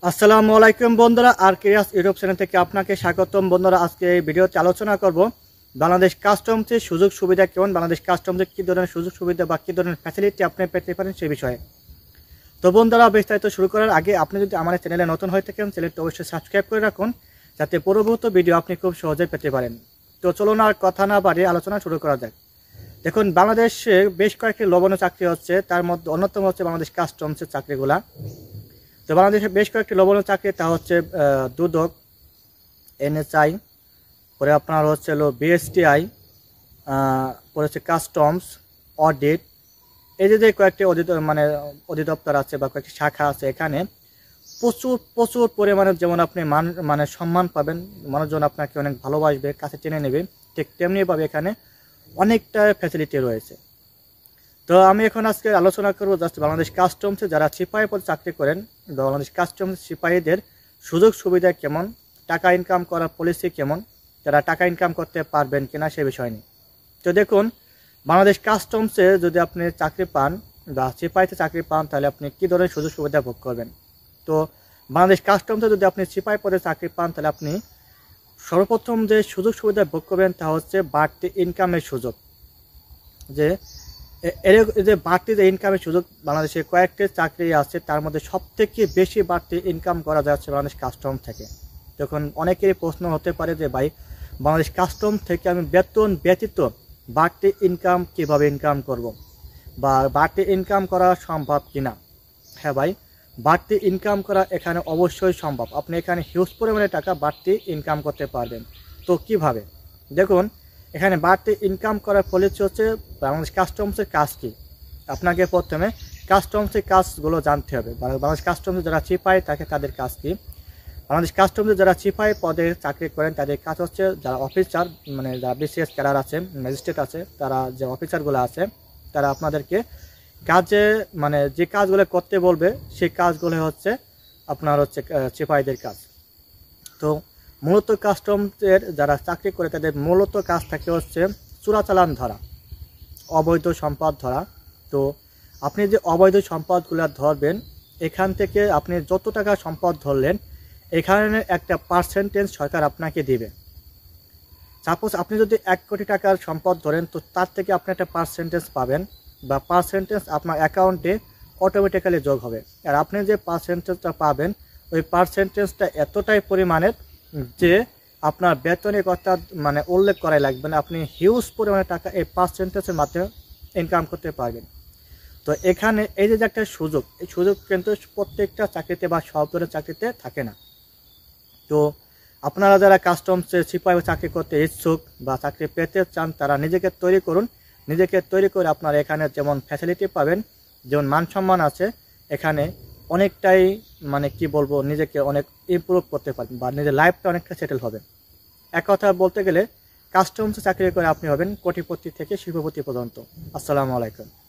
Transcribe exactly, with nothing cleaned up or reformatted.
আসসালামু আলাইকুম বন্ধুরা, আর ক্রিয়াস ইউটিউব চ্যানেল থেকে আপনাকে স্বাগতম। বন্ধুরা, আজকে এই ভিডিওতে আলোচনা করব বাংলাদেশ কাস্টমসের সুযোগ সুবিধা কেমন, বাংলাদেশ কাস্টমসের কী ধরনের সুযোগ সুবিধা বা কী ধরনের ফ্যাসিলিটি আপনি পেতে পারেন সে বিষয়ে। তো বন্ধুরা, বিস্তারিত শুরু করার আগে আপনি যদি আমার চ্যানেলে নতুন হয়ে থাকেন চ্যানেলটি অবশ্যই সাবস্ক্রাইব করে রাখুন, যাতে পরবর্তী ভিডিও আপনি খুব সহজেই পেতে পারেন। তো চলুন আর কথা না বাড়িয়ে আলোচনা শুরু করা যাক। দেখুন, বাংলাদেশে বেশ কয়েকটি লবণীয় চাকরি হচ্ছে, তার মধ্যে অন্যতম হচ্ছে বাংলাদেশ কাস্টমসের চাকরিগুলা। তো বাংলাদেশে বেশ কয়েকটি লবণীয় চাকরি, তা হচ্ছে দুদক, এনএসআই, পরে আপনার হচ্ছে হলো বিএসটিআই, পরে হচ্ছে কাস্টমস, অডিট। এই যে যে কয়েকটি অধিদ মানে অধিদপ্তর আছে বা কয়েকটি শাখা আছে, এখানে প্রচুর প্রচুর পরিমাণে যেমন আপনি মান মানে সম্মান পাবেন, মানুষজন আপনাকে অনেক ভালোবাসবে, কাছে টেনে নেবে, ঠিক তেমনিভাবে এখানে অনেকটা ফ্যাসিলিটি রয়েছে। তো আমি এখন আজকে আলোচনা করবো জাস্ট বাংলাদেশ কাস্টমসে যারা সিপাহী পদে চাকরি করেন, বাংলাদেশ কাস্টমস সিপাহীদের সুযোগ সুবিধা কেমন, টাকা ইনকাম করার পলিসি কেমন, যারা টাকা ইনকাম করতে পারবেন কিনা সে বিষয় নিয়ে। তো দেখুন, বাংলাদেশ কাস্টমসে যদি আপনি চাকরি পান বা সিপাহীতে চাকরি পান, তাহলে আপনি কী ধরনের সুযোগ সুবিধা ভোগ করবেন। তো বাংলাদেশ কাস্টমসে যদি আপনি সিপাহী পদে চাকরি পান, তাহলে আপনি সর্বপ্রথম যে সুযোগ সুবিধা ভোগ করবেন তা হচ্ছে বাড়তি ইনকামের সুযোগ। যে এর যে বাড়তি যে ইনকামের সুযোগ বাংলাদেশে কয়েকটি চাকরি আছে, তার মধ্যে সবথেকে বেশি বাড়তি ইনকাম করা যাচ্ছে বাংলাদেশ কাস্টম থেকে। তখন অনেকেরই প্রশ্ন হতে পারে যে ভাই, বাংলাদেশ কাস্টম থেকে আমি বেতন ব্যতীত বাড়তি ইনকাম কিভাবে ইনকাম করব, বা বাড়তি ইনকাম করা সম্ভব কিনা। হ্যাঁ ভাই, বাড়তি ইনকাম করা এখানে অবশ্যই সম্ভব। আপনি এখানে হিউজ পরিমাণে টাকা বাড়তি ইনকাম করতে পারবেন। তো কিভাবে? দেখুন, এখানে বাড়তি ইনকাম করার পলিসি হচ্ছে বাংলাদেশ কাস্টমসের কাজ কি। আপনাকে প্রথমে কাস্টমসের কাজগুলো জানতে হবে। বাংলাদেশ কাস্টমসে যারা সিপাহী থাকে তাদের কাজ কি। বাংলাদেশ কাস্টমসে যারা সিপাহী পদে চাকরি করেন তাদের কাজ হচ্ছে, যারা অফিসার মানে যারা বিসিএস ক্যাডার আছে, ম্যাজিস্ট্রেট আছে, তারা যে অফিসারগুলো আছে, তারা আপনাদেরকে কাজে মানে যে কাজগুলো করতে বলবে সেই কাজগুলো হচ্ছে আপনার হচ্ছে সিপাহীদের কাজ। তো মূলত কাস্টমসের যারা চাকরি করে তাদের মূলত কাজ থাকে হচ্ছে চোরাচালান ধরা, অবৈধ সম্পদ ধরা। তো আপনি যে অবৈধ সম্পদগুলো ধরবেন, এখান থেকে আপনি যত টাকা সম্পদ ধরলেন, এখানে একটা পার্সেন্টেজ সরকার আপনাকে দিবে। সাপোজ আপনি যদি এক কোটি টাকার সম্পদ ধরেন, তো তার থেকে আপনি একটা পার্সেন্টেজ পাবেন, বা পার্সেন্টেজ আপনার অ্যাকাউন্টে অটোমেটিক্যালি যোগ হবে। আর আপনি যে পার্সেন্টেজটা পাবেন, ওই পার্সেন্টেজটা এতটাই পরিমাণের যে আপনার বেতনের কথা মানে উল্লেখ করাই লাগবে না, আপনি হিউজ পরিমাণে টাকা এই পার্সেন্টেজের মাধ্যমে ইনকাম করতে পারবেন। তো এখানে এই যে একটা সুযোগ, এই সুযোগ কিন্তু প্রত্যেকটা চাকরিতে বা সব ধরনের চাকরিতে থাকে না। তো আপনারা যারা কাস্টমসে সিপাহী চাকরি করতে ইচ্ছুক বা চাকরি পেতে চান, তারা নিজেকে তৈরি করুন। নিজেকে তৈরি করে আপনারা এখানে যেমন ফ্যাসিলিটি পাবেন, যেমন মান সম্মান আছে, এখানে অনেকটাই মানে কি বলবো, নিজেকে অনেক ইমপ্রুভ করতে পারবেন বা নিজের লাইফটা অনেকটা সেটেল হবে। এক কথা বলতে গেলে কাস্টমসে চাকরি করে আপনি হবেন কোটিপতি থেকে শিল্পপতি পর্যন্ত। আসসালামু আলাইকুম।